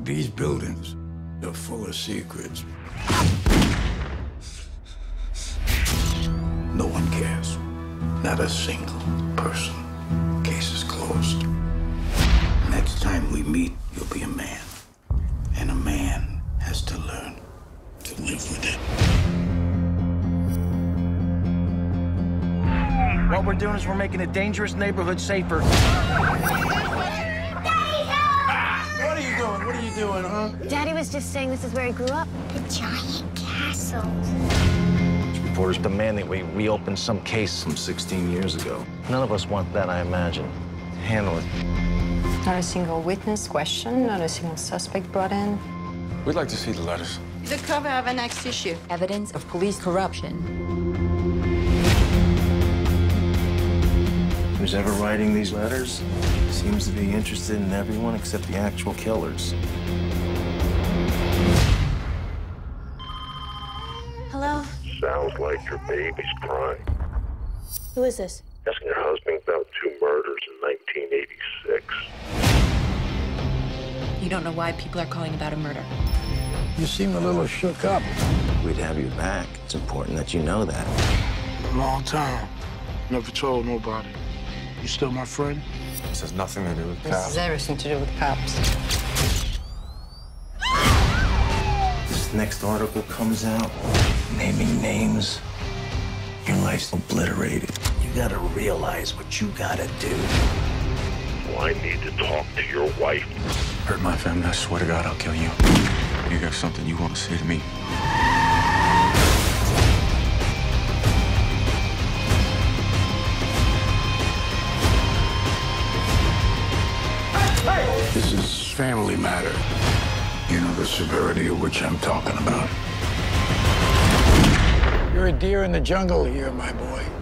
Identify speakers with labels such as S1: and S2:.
S1: these buildings, they're full of secrets. No one cares. Not a single person. Case is closed. Next time we meet, you'll be a man. And a man has to learn to live with it.
S2: What we're doing is we're making a dangerous neighborhood safer.
S3: What are you doing? What are you doing, huh?
S4: Daddy was just saying this is where he grew up.
S5: The giant castle.
S2: Reporters demanding we reopen some case from 16 years ago. None of us want that, I imagine. Handle it.
S6: Not a single witness questioned, not a single suspect brought in.
S3: We'd like to see the letters.
S6: The cover of the next issue.
S7: Evidence of police corruption.
S2: Who's ever writing these letters seems to be interested in everyone except the actual killers.
S4: Hello?
S8: Sounds like your baby's crying.
S4: Who is this?
S8: Asking your husband about 2 murders in 1986.
S7: You don't know why people are calling about a murder.
S1: You seem a little shook up.
S2: We'd have you back. It's important that you know that.
S9: Long time. Never told nobody. You still my friend?
S3: This has nothing to do with
S6: This
S3: cops.
S6: has everything to do with cops.
S2: This next article comes out, naming names. Your life's obliterated. You gotta realize what you gotta do.
S8: Well, I need to talk to your wife.
S3: Hurt my family, I swear to God, I'll kill you. You got something you want to say to me?
S1: This is family matter. You know the severity of which I'm talking about. You're a deer in the jungle here, my boy.